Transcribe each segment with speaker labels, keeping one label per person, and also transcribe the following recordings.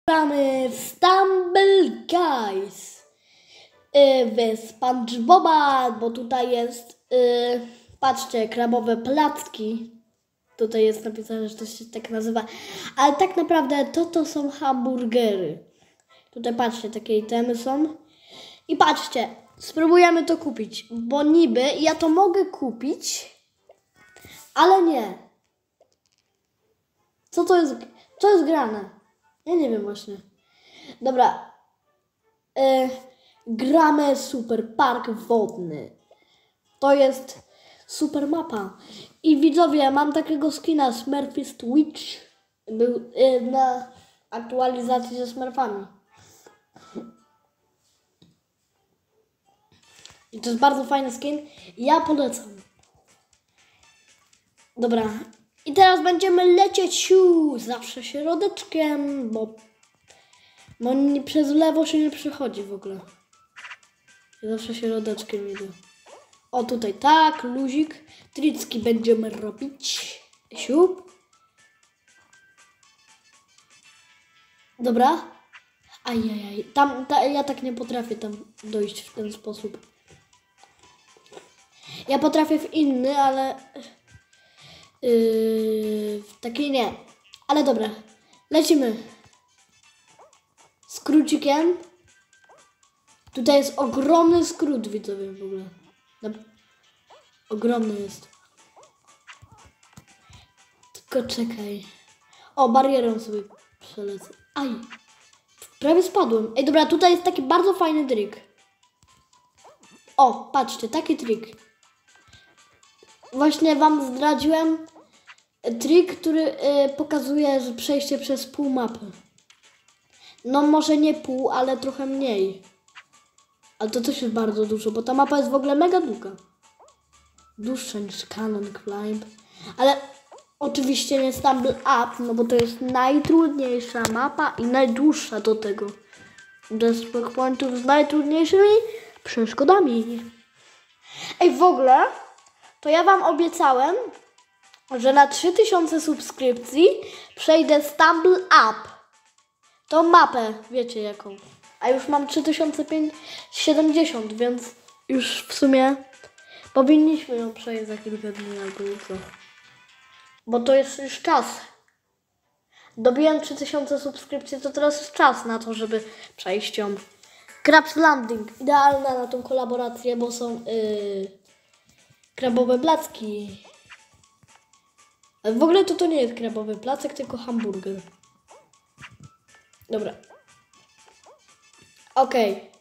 Speaker 1: Mamy Stumble Guys w SpongeBoba, bo tutaj jest, patrzcie, krabowe placki. Tutaj jest napisane, że to się tak nazywa, ale tak naprawdę to są hamburgery. Tutaj patrzcie, takie itemy są. I patrzcie, spróbujemy to kupić, bo niby ja to mogę kupić, ale nie. Co jest grane? Ja nie wiem właśnie. Dobra. Gramy Super Park Wodny. To jest super mapa. I widzowie, mam takiego skina Smurfist Witch. Był na aktualizacji ze Smurfami. I to jest bardzo fajny skin. Ja polecam. Dobra. I teraz będziemy lecieć zawsze środeczkiem, bo przez lewo się nie przechodzi w ogóle. Zawsze środeczkiem idę. O, tutaj tak, luzik. Tricki będziemy robić. Siup. Dobra. Ajajaj. Ja tak nie potrafię tam dojść w ten sposób. Ja potrafię w inny, ale... w takiej nie. Ale dobra. Lecimy. Skrócikiem. Tutaj jest ogromny skrót, widzowie, w ogóle. Ogromny jest. Tylko czekaj. O, barierą sobie przelecę. Aj. Prawie spadłem. Ej, dobra, tutaj jest taki bardzo fajny trik. O, patrzcie, taki trik. Właśnie wam zdradziłem trik, który pokazuje, że przejście przez pół mapy. No może nie pół, ale trochę mniej. Ale to też jest bardzo dużo, bo ta mapa jest w ogóle mega długa. Dłuższa niż Cannon Climb. Ale oczywiście nie Stumble Up, no bo to jest najtrudniejsza mapa i najdłuższa do tego. Bez checkpointów z najtrudniejszymi przeszkodami. Ej, w ogóle to ja wam obiecałem, że na 3000 subskrypcji przejdę Stumble Up. Tą mapę, wiecie jaką. A już mam 3070, więc już w sumie powinniśmy ją przejść za kilka dni albo jutro. Bo to jest już czas. Dobiłem 3000 subskrypcji, to teraz jest czas na to, żeby przejść ją. Crab's Landing. Idealna na tą kolaborację, bo są krabowe placki. Ale w ogóle to nie jest krabowy placek, tylko hamburger. Dobra. Okej.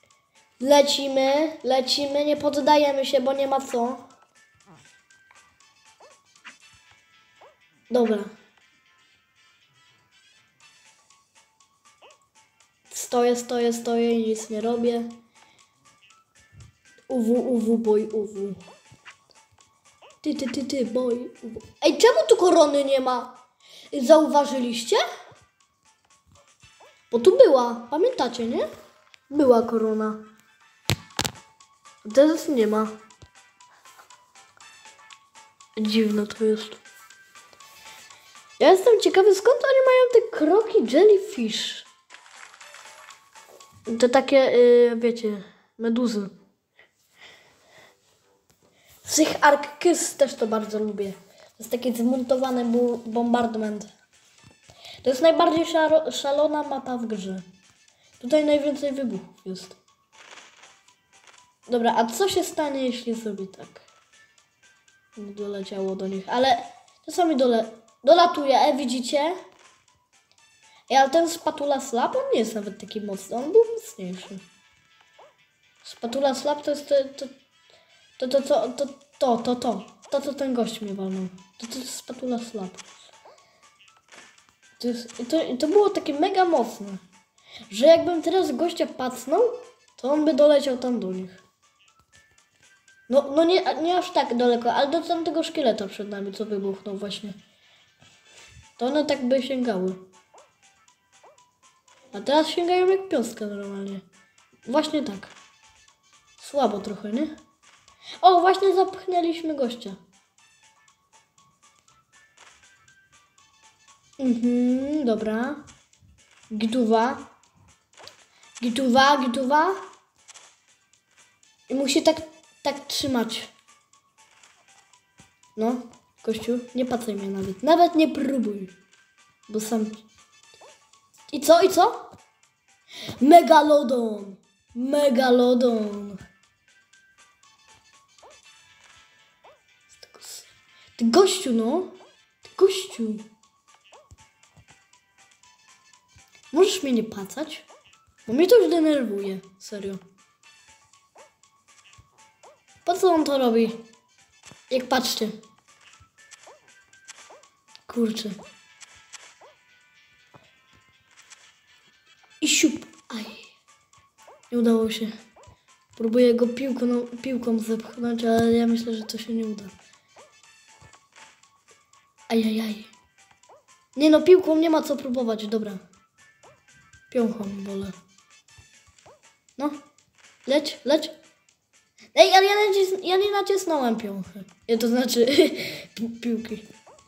Speaker 1: Lecimy, nie poddajemy się, bo nie ma co. Dobra. Stoję i nic nie robię. Boy, Ty, boy. Ej, czemu tu korony nie ma? Zauważyliście? Bo tu była, pamiętacie, nie? Była korona. Teraz nie ma. Dziwne to jest. Ja jestem ciekawy, skąd oni mają te kroki jellyfish. To takie, wiecie, meduzy. Psych Arc Kiss też to bardzo lubię. To jest taki zmontowany bombardment. To jest najbardziej szalona mapa w grze. Tutaj najwięcej wybuchów jest. Dobra, a co się stanie, jeśli zrobię tak? Nie doleciało do nich, ale czasami dolatuje, widzicie? Ale ten Spatula Slap, on nie jest nawet taki mocny, on był mocniejszy. Spatula Slap to jest to co ten gość mnie walnął. To jest Spatula Slap. To było takie mega mocne, że jakbym teraz gościa pacnął, to on by doleciał tam do nich. No nie aż tak daleko, ale do tamtego szkieleta przed nami, co wybuchnął właśnie. To one tak by sięgały. A teraz sięgają jak piąstka normalnie. Właśnie tak. Słabo trochę, nie? O, właśnie zapchnęliśmy gościa. Dobra. Gituwa. Gituwa, gituwa. I musi tak trzymać. No, gościu, nie patrzaj mnie nawet. Nawet nie próbuj. Bo sam... I co, i co? Megalodon. Megalodon. Ty gościu, no. Ty gościu. Możesz mnie nie pacać? Bo mnie to już denerwuje. Serio. Po co on to robi? Jak patrzcie. Kurczę. I siup. Aj. Nie udało się. Próbuję go piłką zepchnąć, ale ja myślę, że to się nie uda. Ajajaj. Nie no, piłką nie ma co próbować, dobra. Piąchą wolę. No. Leć, leć. Ej, ale ja nie nacisnąłem piąchy. To znaczy piłki.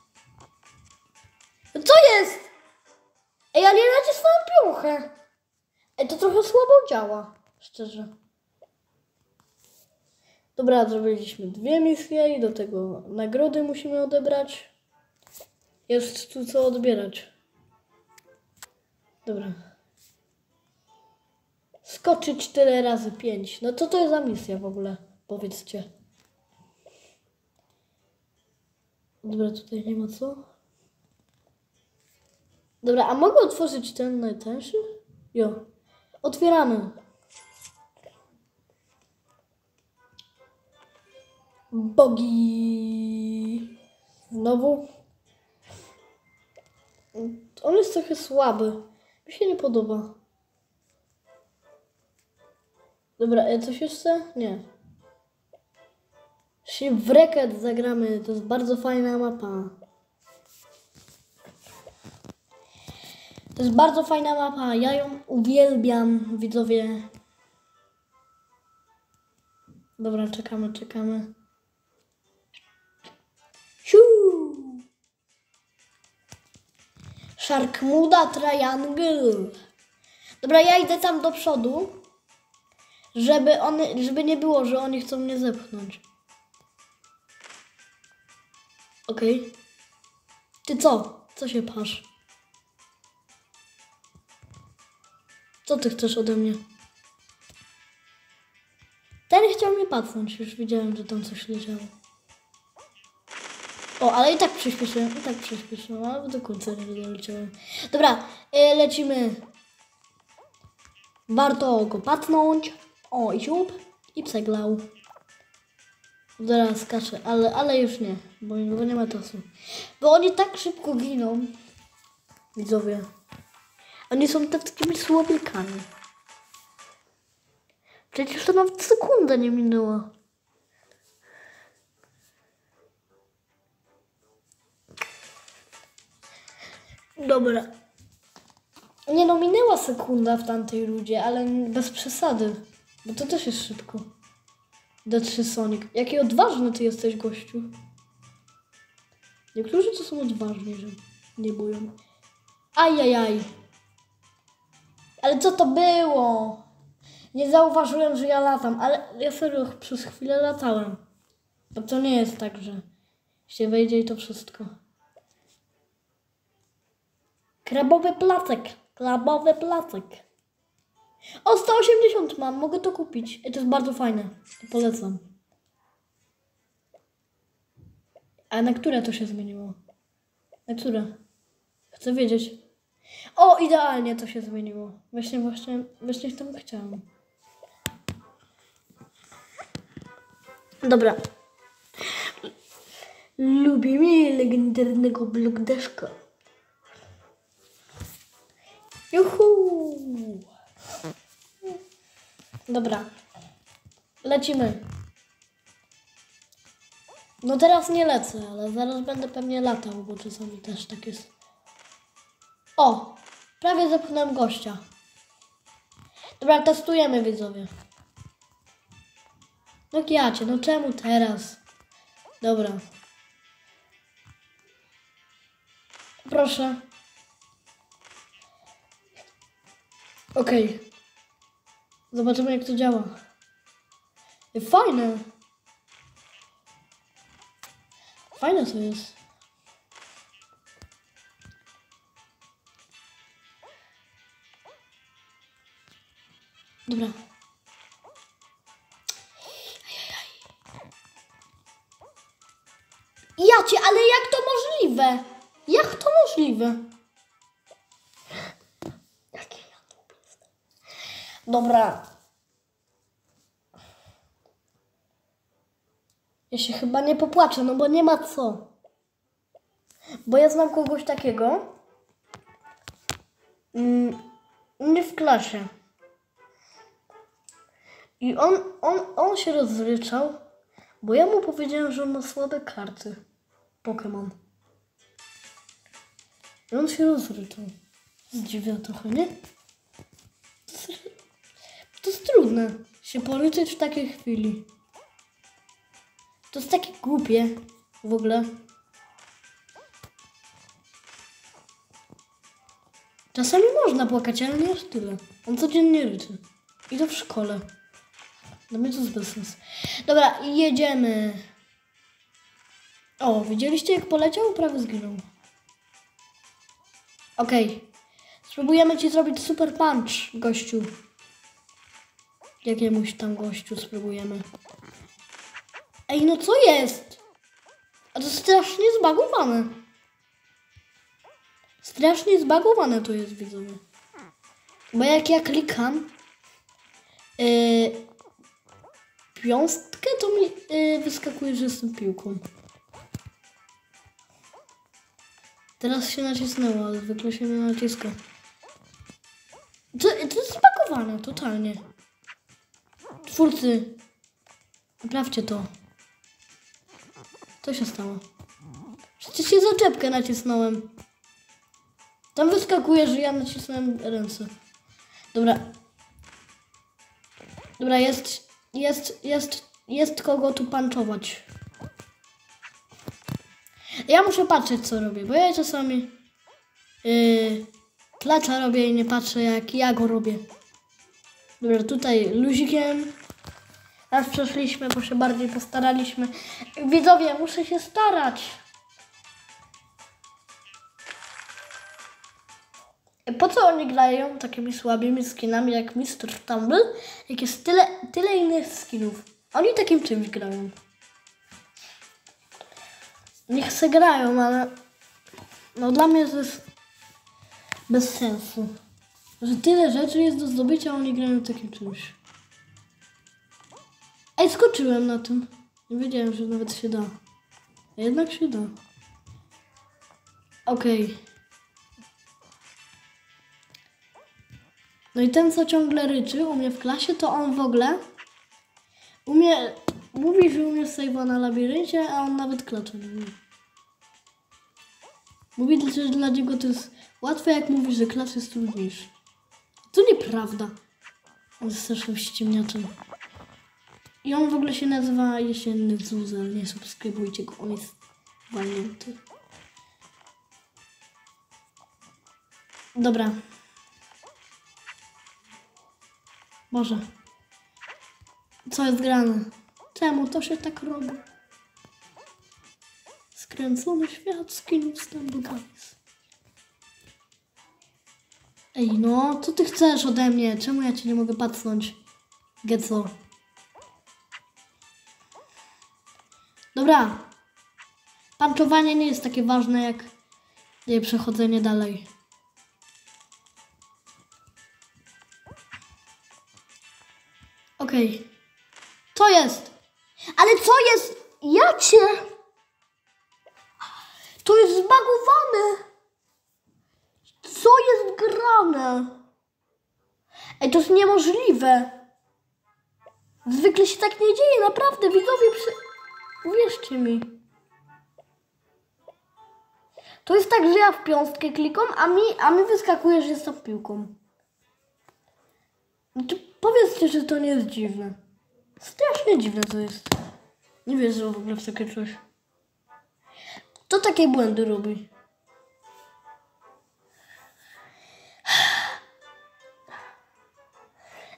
Speaker 1: No co jest? Ej, ale ja nacisnąłem piąchę. Ej, to trochę słabo działa. Szczerze. Dobra, zrobiliśmy 2 misje i do tego nagrody musimy odebrać. Jest tu co odbierać. Dobra. Skoczyć 4 razy 5. No co to jest za misja w ogóle? Powiedzcie. Dobra, tutaj nie ma co. Dobra, a mogę otworzyć ten najtańszy? Jo. Otwieramy. Bogi. Znowu. On jest trochę słaby. Mi się nie podoba. Dobra, coś jeszcze? Nie. Shipwrecked zagramy. To jest bardzo fajna mapa. To jest bardzo fajna mapa. Ja ją uwielbiam, widzowie. Dobra, czekamy, czekamy. Siu! Sharkmuda Triangle. Dobra, ja idę tam do przodu. Żeby nie było, że oni chcą mnie zepchnąć. Okej. Ty co? Co się pasz? Co ty chcesz ode mnie? Ten chciał mnie pacnąć. Już widziałem, że tam coś leciało. O, ale i tak przyspieszyłem. Ale do końca nie doleciałem. Dobra, lecimy. Warto go patnąć. O, i siup. I przeglał. Zaraz skaczę, ale już nie. Bo nie ma czasu. Bo oni tak szybko giną. Widzowie. Oni są takimi słowikami. Przecież to nawet sekunda nie minęła. Dobra. Nie no, minęła sekunda w tamtej ludzie, ale bez przesady. Bo to też jest szybko. D3 Sonic. Jaki odważny ty jesteś, gościu. Niektórzy to są odważni, że nie boją. Ajajaj. Ale co to było? Nie zauważyłem, że ja latam, ale ja serio przez chwilę latałem. Bo to nie jest tak, że się wejdzie i to wszystko. Krabowy placek. Krabowy placek. O, 180 mam, mogę to kupić. I to jest bardzo fajne. To polecam. A na które to się zmieniło? Na które? Chcę wiedzieć. O, idealnie to się zmieniło. Właśnie tam chciałam. Dobra. Lubię mi legendarnego blokdeszka. Juhu! Dobra. Lecimy. No teraz nie lecę, ale zaraz będę pewnie latał, bo czasami też tak jest. O! Prawie zepchnąłem gościa. Dobra, testujemy, widzowie. No kiacie, no czemu teraz? Dobra. Proszę. Okej. Zobaczymy, jak to działa. Fajne. Fajne to jest. Dobra. Jacie, ale jak to możliwe? Jak to możliwe? Jakie ja to jestem? Dobra. Ja się chyba nie popłaczę, no bo nie ma co. Bo ja znam kogoś takiego. Nie w klasie. I on się rozryczał, bo ja mu powiedziałem, że on ma słabe karty Pokémon. I on się rozryczał. Zdziwia trochę, nie? To jest trudne się poryczeć w takiej chwili. To jest takie głupie w ogóle. Czasami można płakać, ale nie aż tyle. On codziennie ryczy. I to w szkole. Dla mnie to jest bez sensu. Dobra, jedziemy. O, widzieliście jak poleciał? Prawie zginął. Okej. Spróbujemy ci zrobić super punch, gościu. Jakiemuś tam gościu spróbujemy. Ej, no co jest? A to strasznie zbagowane. Strasznie zbagowane to jest, widzowie. Bo jak ja klikam piąstkę, to mi wyskakuje, że jestem piłką. Teraz się nacisnęło, ale zwykle się nie naciska. To jest zbagowane, totalnie. Twórcy, naprawcie to. Co się stało? Przecież się zaczepkę nacisnąłem. Tam wyskakuje, że ja nacisnąłem ręce. Dobra. Dobra, jest kogo tu panczować. Ja muszę patrzeć, co robię, bo ja czasami klacza robię i nie patrzę, jak ja go robię. Dobra, tutaj luzikiem. Raz przeszliśmy, bo się bardziej postaraliśmy. Widzowie, muszę się starać. Po co oni grają takimi słabymi skinami jak Mr. Tumble, jak jest tyle innych skinów? Oni takim czymś grają. Niech se grają, ale no dla mnie to jest bez sensu. Że tyle rzeczy jest do zdobycia, a oni grają takim czymś. Ej, skoczyłem na tym. Nie wiedziałem, że nawet się da. A jednak się da. Okej. No i ten, co ciągle ryczy u mnie w klasie, to on w ogóle mówi, że umie save'a na labiryncie, a on nawet klacza nie umie. Mówi, że dla niego to jest łatwe, jak mówi, że klacz jest trudniejszy. To nieprawda. On jest strasznym ściemniaczem. I on w ogóle się nazywa Jesienny Zuzel. Nie subskrybujcie go, on jest walnięty. Dobra. Boże. Co jest grane? Czemu to się tak robi? Skręcony świat skinów Stumble-Guys. Ej, no, co ty chcesz ode mnie? Czemu ja cię nie mogę patrznąć? Geco. Dobra. Panczowanie nie jest takie ważne jak przechodzenie dalej. Okej. Co jest? Ale co jest? Jacie? To jest zbagowane. Co jest grane? Ej, to jest niemożliwe. Zwykle się tak nie dzieje, naprawdę, widzowie, uwierzcie mi. To jest tak, że ja w piąstkę klikam, a mi wyskakuje, że jestem piłką. No to powiedzcie, że to nie jest dziwne. Strasznie dziwne to jest. Nie wierzę w ogóle w takie coś. To takie błędy robi.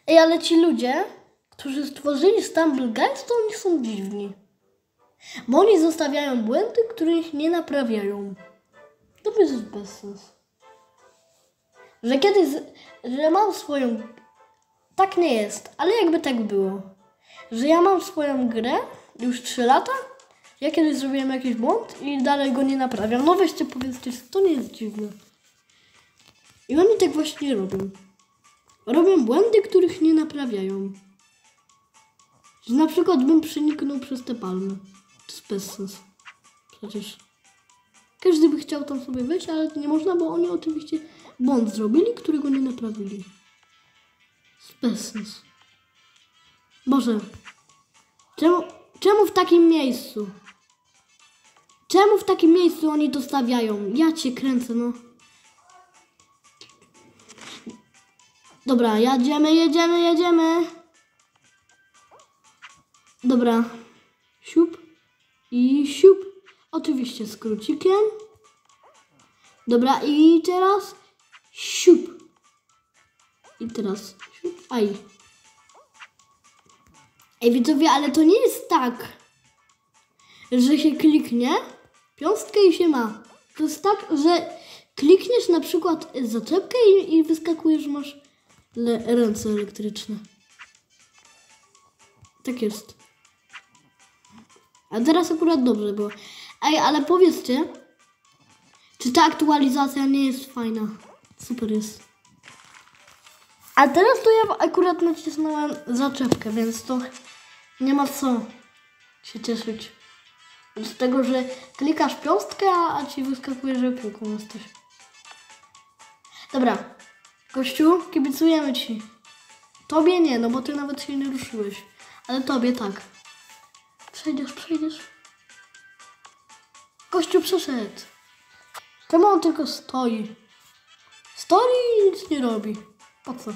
Speaker 1: Ej, ale ci ludzie, którzy stworzyli Stumble Guys, to oni są dziwni. Bo oni zostawiają błędy, których nie naprawiają. To jest bez sensu. Że kiedyś, że mam swoją... Tak nie jest, ale jakby tak było. Że ja mam swoją grę już 3 lata, ja kiedyś zrobiłem jakiś błąd i dalej go nie naprawiam. No weźcie, powiedzcie, to nie jest dziwne. I oni tak właśnie robią. Robią błędy, których nie naprawiają. Że na przykład bym przeniknął przez te palmy. To jest bez sensu. Przecież każdy by chciał tam sobie wejść, ale nie można, bo oni oczywiście błąd zrobili, którego nie naprawili. To jest bez sensu. Boże. Czemu w takim miejscu? Czemu w takim miejscu oni to stawiają? Ja cię kręcę, no. Dobra, jedziemy. Dobra. Siup. I siup. Oczywiście z krócikiem. Dobra, i teraz siup. I teraz siup. Aj. Ej, widzowie, ale to nie jest tak, że się kliknie piąstkę i się ma. To jest tak, że klikniesz na przykład zaczepkę i wyskakuje, że masz ręce elektryczne. Tak jest. A teraz akurat dobrze było. Ej, ale powiedzcie, czy ta aktualizacja nie jest fajna? Super jest. A teraz to ja akurat nacisnąłem zaczepkę, więc to nie ma co się cieszyć. Z tego, że klikasz piąstkę, a ci wyskakuje, że piłką jesteś. Dobra. Gościu, kibicujemy ci. Tobie nie, no bo ty nawet się nie ruszyłeś. Ale tobie tak. Przejdziesz. Gościu przeszedł. Czemu on tylko stoi? Stoi i nic nie robi. Po co?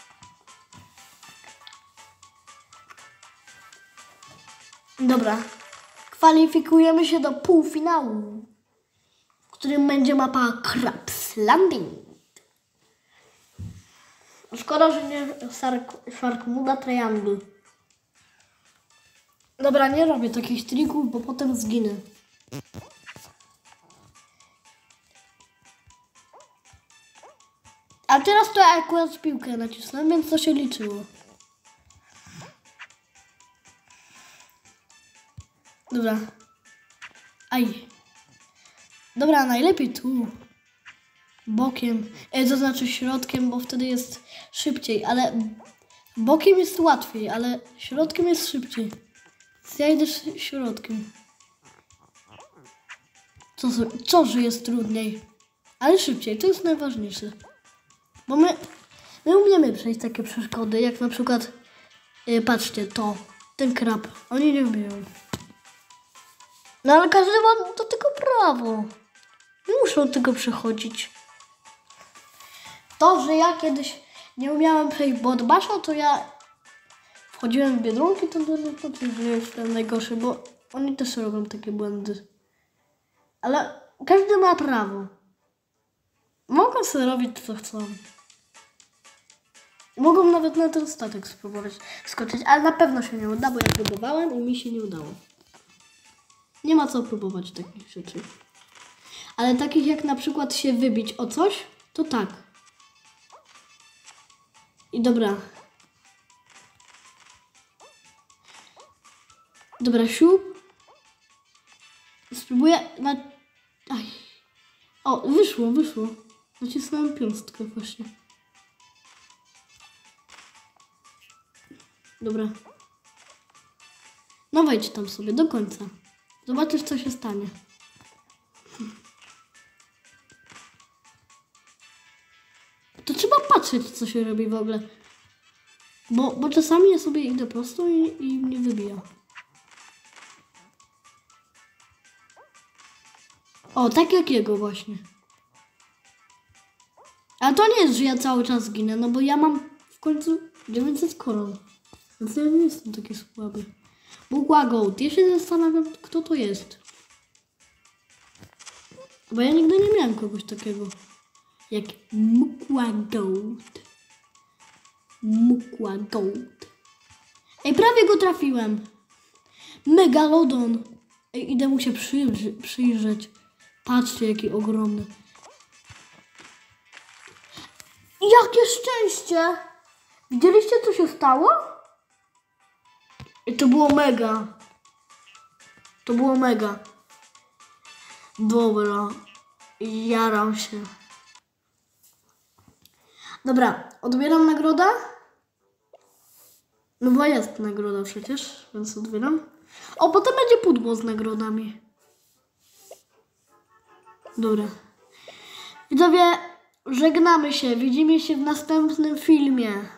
Speaker 1: Dobra. Kwalifikujemy się do półfinału, w którym będzie mapa Crab's Landing. Szkoda, że nie Sharkmuda Triangle. Dobra, nie robię takich trików, bo potem zginę. A teraz to ja akurat piłkę nacisnąłem, więc to się liczyło. Dobra. Aj. Dobra, najlepiej tu. Bokiem. To znaczy środkiem, bo wtedy jest szybciej, ale bokiem jest łatwiej, ale środkiem jest szybciej. Więc ja idę środkiem. Co, że jest trudniej? Ale szybciej, to jest najważniejsze. Bo my umiemy przejść takie przeszkody, jak na przykład, patrzcie, ten krab. Oni nie umieją. No ale każdy ma do tego prawo. Nie muszą tego przechodzić. To, że ja kiedyś nie umiałem przejść Bodbasza, to ja wchodziłem w Biedronki, to nie jestem najgorszy, bo oni też robią takie błędy. Ale każdy ma prawo. Mogą sobie robić co chcą. Mogą nawet na ten statek spróbować skoczyć, ale na pewno się nie uda, bo ja próbowałem i mi się nie udało. Nie ma co próbować takich rzeczy. Ale takich jak na przykład się wybić o coś, to tak. I dobra. Dobra, siup. Spróbuję na... Aj. O, wyszło. Nacisnąłem piąstkę właśnie. Dobra. No wejdź tam sobie do końca. Zobaczysz, co się stanie. To trzeba patrzeć, co się robi w ogóle. Bo czasami ja sobie idę prosto i mnie wybija. O, tak jak jego właśnie. A to nie jest, że ja cały czas ginę, no bo ja mam w końcu 900 koron. Więc ja nie jestem taki słaby. Mgła Goat. Ja się zastanawiam, kto to jest. Bo ja nigdy nie miałem kogoś takiego jak Mgła Goat. Mukła Gold. Ej, prawie go trafiłem. Megalodon. Ej, idę mu się przyjrzeć. Patrzcie, jaki ogromny. Jakie szczęście! Widzieliście, co się stało? I to było mega. To było mega. Dobra. Jaram się. Dobra, odbieram nagrodę. No bo jest nagroda przecież, więc odbieram. O, potem będzie pudło z nagrodami. Dobra. Widzowie, żegnamy się. Widzimy się w następnym filmie.